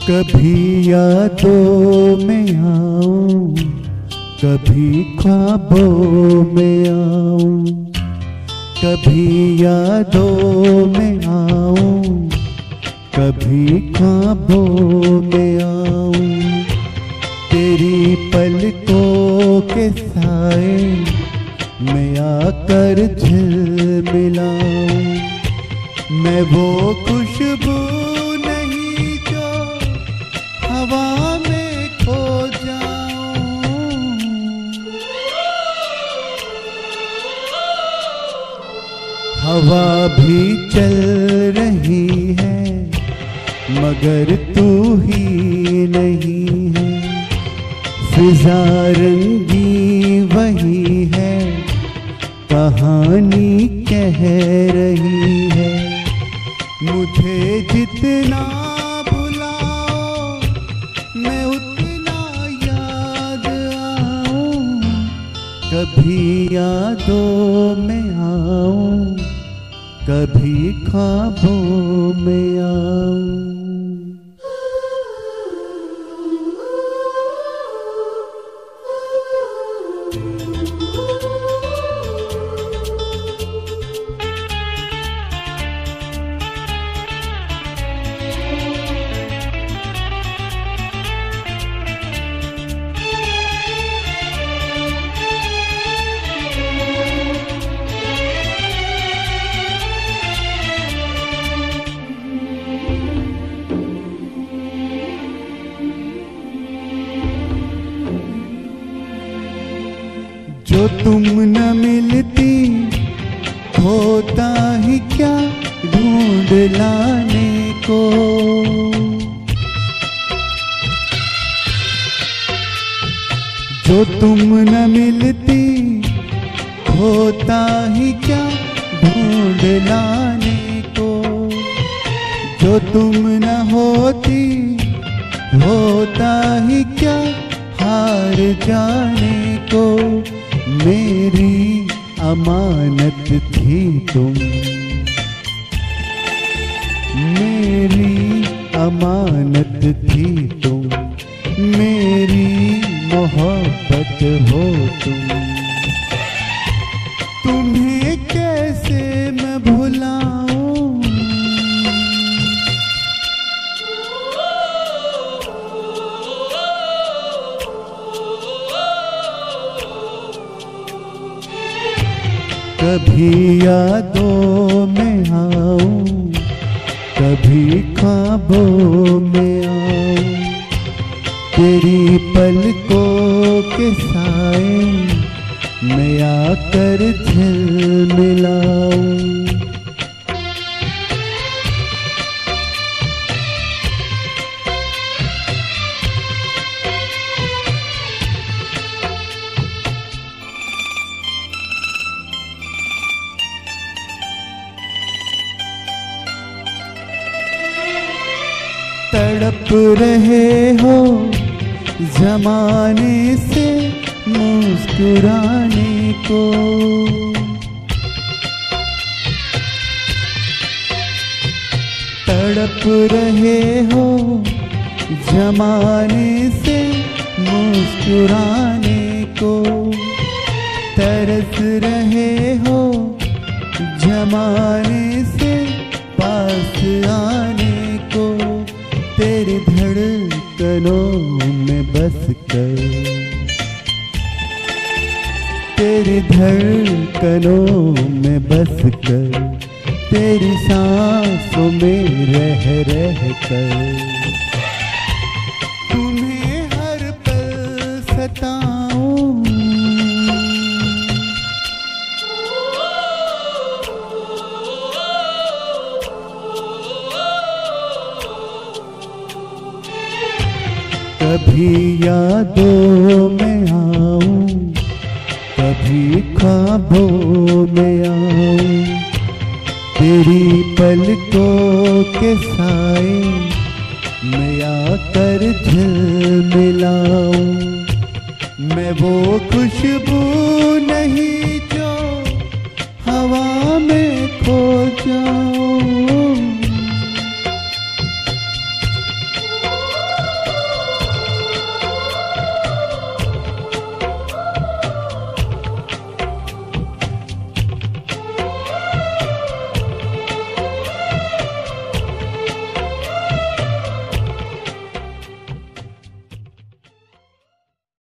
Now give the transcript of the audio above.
कभी यादों में आऊं, कभी ख्वाबों में आऊं, कभी यादों में आऊं, कभी ख्वाबों में आऊं। तेरी पलकों के साए में आकर झिलमिलाऊं। मैं वो खुशबू नहीं जो हवा में खो जाऊं। हवा भी चल रही है मगर तू ही नहीं है। फिजा रंगी वही है, कहानी कह रही है। मुझे जितना बुलाओ मैं उतना याद आऊं। कभी यादों में आऊं, कभी ख्वाबों में आऊं। जो तुम न मिलती होता ही क्या ढूंढ लाने को। जो तुम न मिलती होता ही क्या ढूंढ लाने को। जो तुम न होती होता ही क्या हार जाने को। मेरी अमानत थी तुम, मेरी अमानत थी तुम, मेरी मोहब्बत हो तुम। तुम्हें कैसे मैं भुलाऊं। कभी यादों में आऊं, कभी ख्वाबों में आऊं। तेरी पलकों के साए में आकर झिलमिलाऊं। तड़प रहे हो जमाने से मुस्कुराने को। तड़प रहे हो जमाने से मुस्कुराने को। तरस रहे हो जमाने से पास आने को। तेरी धड़कनों में बस कर, तेरी धड़कनों में बस कर, तेरी सांसों में रह रह कर। तुम्हें हर पल सताऊं। कभी यादों में आऊं, कभी ख्वाबों में आऊं। तेरी पलकों के साए में आकर झिलमिलाऊं। मैं वो खुशबू नहीं जो हवा में खो जाऊं।